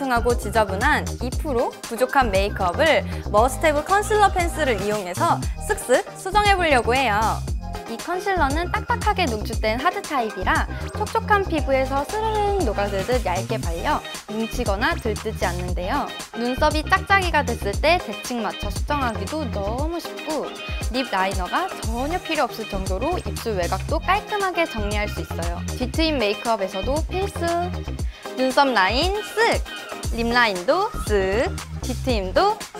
뭉퉁하고 지저분한 2% 부족한 메이크업을 머스테브 컨실러 펜슬을 이용해서 쓱쓱 수정해보려고 해요. 이 컨실러는 딱딱하게 농축된 하드 타입이라 촉촉한 피부에서 스르륵 녹아들듯 얇게 발려 뭉치거나 들뜨지 않는데요. 눈썹이 짝짝이가 됐을 때 대칭 맞춰 수정하기도 너무 쉽고 립 라이너가 전혀 필요 없을 정도로 입술 외곽도 깔끔하게 정리할 수 있어요. 뒤트임 메이크업에서도 필수! 눈썹 라인 쓱! 립 라인도 쓱! 뒤트임도